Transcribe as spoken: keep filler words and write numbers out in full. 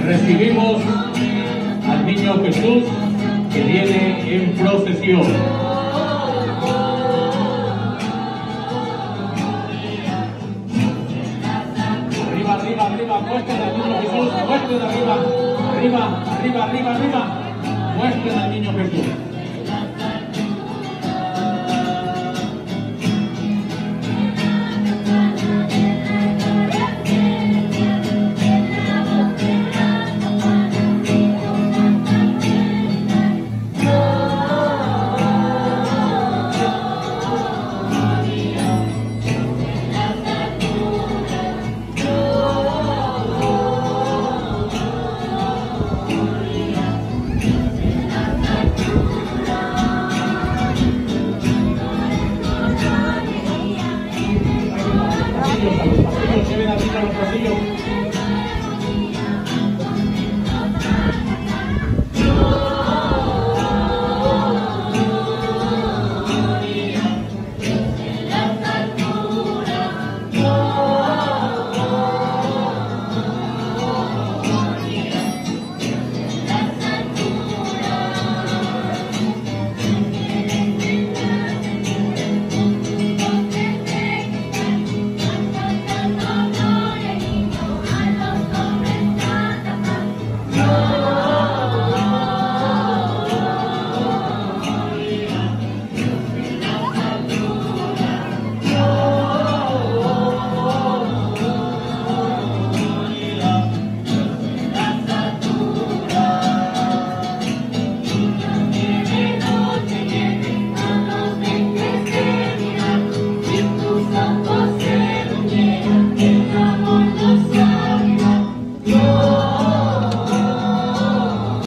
recibimos al niño Jesús que viene en procesión. Arriba, arriba, arriba, muestren al niño Jesús, muestren arriba, arriba, arriba, arriba, arriba, muestren al niño Jesús.